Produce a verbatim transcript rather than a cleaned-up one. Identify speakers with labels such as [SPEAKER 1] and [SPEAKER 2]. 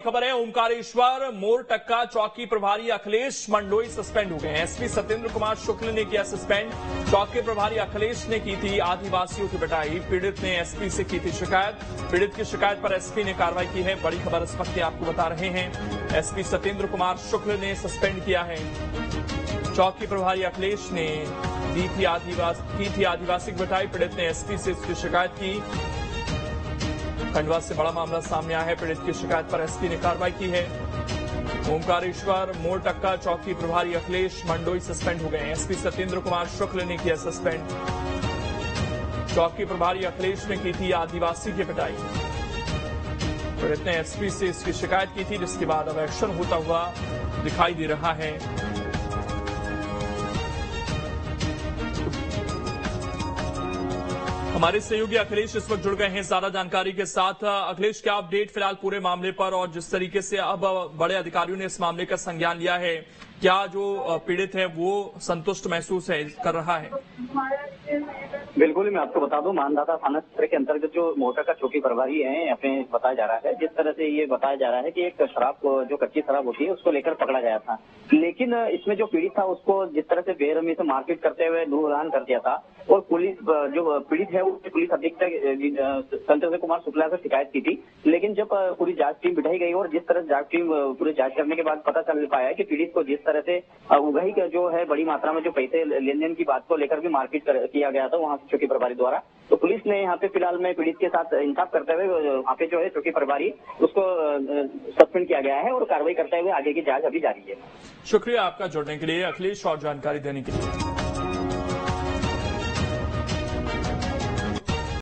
[SPEAKER 1] खबर है, ओमकारेश्वर मोड़ टक्का चौकी प्रभारी अखिलेश मंडोई सस्पेंड हो गए हैं। एसपी सत्येंद्र कुमार शुक्ल ने किया सस्पेंड। चौकी प्रभारी अखिलेश ने की थी आदिवासियों की पिटाई। पीड़ित ने एसपी से की थी शिकायत। पीड़ित की शिकायत पर एसपी ने कार्रवाई की है। बड़ी खबर इस वक्त आपको बता रहे हैं, एसपी सत्येंद्र कुमार शुक्ल ने सस्पेंड किया है। चौकी प्रभारी अखिलेश ने दी थी आदिवासी की थी आदिवासी की पिटाई। पीड़ित ने एसपी से इसकी शिकायत की। खंडवा से बड़ा मामला सामने आया है। पीड़ित की शिकायत पर एसपी ने कार्रवाई की है। ओमकारेश्वर मोड़ टक्का चौकी प्रभारी अखिलेश मंडोई सस्पेंड हो गए हैं। एसपी सत्येंद्र कुमार शुक्ल ने किया सस्पेंड। चौकी प्रभारी अखिलेश ने की थी आदिवासी की पिटाई। पीड़ित ने एसपी से इसकी शिकायत की थी, जिसके बाद अब एक्शन होता हुआ दिखाई दे रहा है। हमारे सहयोगी अखिलेश इस वक्त जुड़ गए हैं ज्यादा जानकारी के साथ। अखिलेश, क्या अपडेट फिलहाल पूरे मामले पर, और जिस तरीके से अब बड़े अधिकारियों ने इस मामले का संज्ञान लिया है, क्या जो पीड़ित है वो संतुष्ट महसूस है कर रहा है?
[SPEAKER 2] बिल्कुल, मैं आपको बता दूं, मानदाता थाना क्षेत्र के अंतर्गत जो मोटर का चौकी प्रभारी है, यहाँ पे बताया जा रहा है, जिस तरह से ये बताया जा रहा है कि एक शराब जो कच्ची शराब होती है उसको लेकर पकड़ा गया था। लेकिन इसमें जो पीड़ित था उसको जिस तरह से बेरहमी से मारपीट करते हुए दूरदान कर दिया था, और पुलिस जो पीड़ित है उसने पुलिस अधीक्षक सत्येंद्र कुमार शुक्ला से शिकायत की थी। लेकिन जब पूरी जांच टीम बिठाई गई और जिस तरह जांच टीम पूरी जांच करने के बाद पता चल पाया कि पीड़ित को जिस तरह से उगाही का जो है बड़ी मात्रा में जो पैसे लेन देन की बात को लेकर भी मारपीट किया गया था वहाँ चौकी प्रभारी द्वारा, तो पुलिस ने यहाँ पे फिलहाल में पीड़ित के साथ इंसाफ करते हुए वहाँ पे जो है चौकी प्रभारी उसको सस्पेंड किया गया है और कार्रवाई करते हुए आगे की जांच अभी जारी है।
[SPEAKER 1] शुक्रिया आपका जुड़ने के लिए अखिलेश और जानकारी देने के लिए।